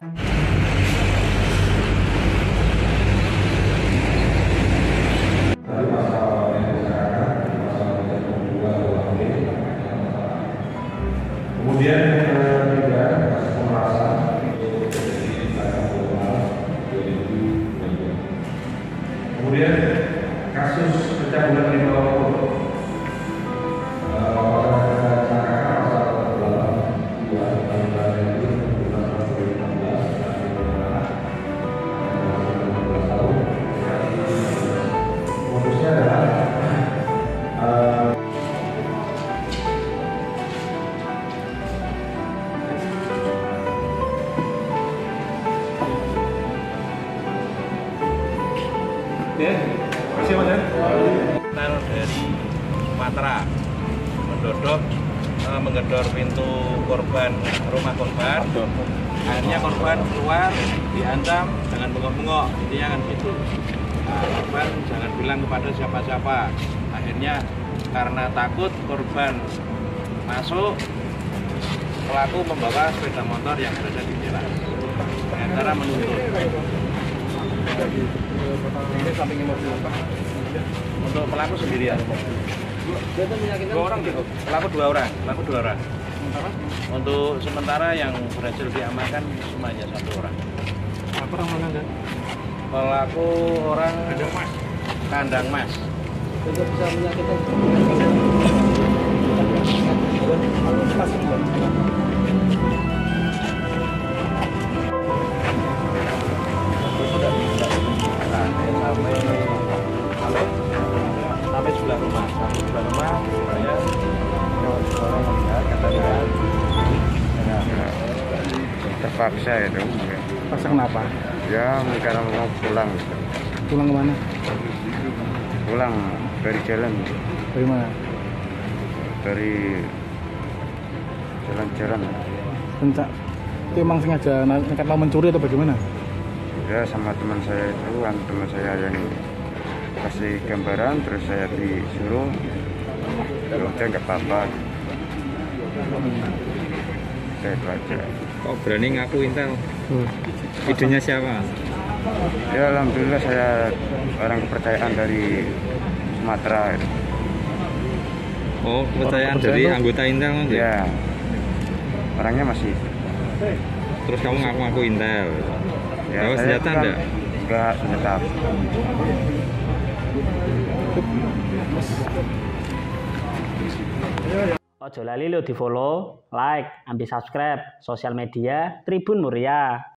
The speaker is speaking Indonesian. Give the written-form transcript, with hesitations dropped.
Kemudian ketiga, kasus pemerasan kemudian kasus pencabulan di bawah umur modusnya adalah ya, kasih Mas ya. Dari Sumatera menggedor pintu korban, rumah korban. Akhirnya korban keluar, diancam jangan bengok-bengok, intinya kan gitu. Nah, korban jangan bilang kepada siapa-siapa. Akhirnya karena takut korban masuk, pelaku membawa sepeda motor yang berada di jalan. Dengan cara menuntut. Ini sampingnya mobil apa? Untuk pelaku sendirian. Dua orang gitu. Pelaku dua orang. Untuk sementara yang berhasil diamankan semuanya 1 orang. Apa orang mana enggak? Pelaku orang Kandang Mas. Itu bisa menyakitkan. Sampai sebelah rumah saya orang melihat katanya terpaksa itu. Paksa kenapa? Ya karena mau pulang gitu. Pulang ke mana? Pulang dari jalan, Dari mana? dari jalan-jalan. Itu emang sengaja nekat mau mencuri atau bagaimana? Ya sama teman saya itu, teman saya yang kasih gambaran, terus saya disuruh, ya udah nggak apa-apa. Saya itu aja. Kok berani ngaku intel? Idenya siapa? Ya alhamdulillah saya orang kepercayaan dari Sumatera. Oh, kepercayaan dari anggota intel nanti? Ya orangnya masih. Terus kamu ngaku-ngaku intel? Ya, Bawa senjata enggak? Enggak, senjata. Ojo lali lo di follow, like, ambil subscribe sosial media Tribun Muria.